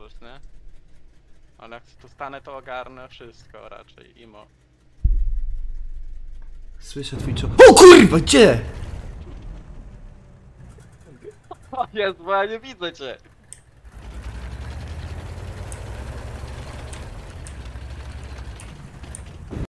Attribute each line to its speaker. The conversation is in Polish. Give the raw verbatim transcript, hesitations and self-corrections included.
Speaker 1: możesz, nie? Ale jak tu stanę, to ogarnę wszystko raczej, imo.
Speaker 2: Słyszę twój czoł. O kurwa, gdzie?
Speaker 1: O Jezu, bo ja nie widzę cię!